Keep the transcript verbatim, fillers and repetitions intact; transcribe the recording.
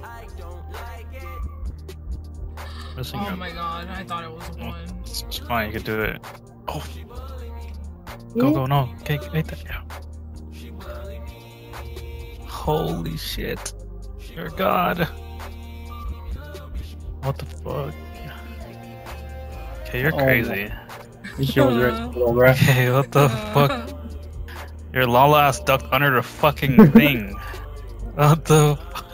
Missing Oh up. my god, I thought it was a one. It's, it's fine, you can do it. Oh. Go, go, no. Okay, wait there. Yeah. Holy shit. You're God. What the fuck? Okay, you're Oh, crazy. This shit was rich, bro. Okay, what the fuck? Your Lala ass ducked under the fucking thing. What the fuck?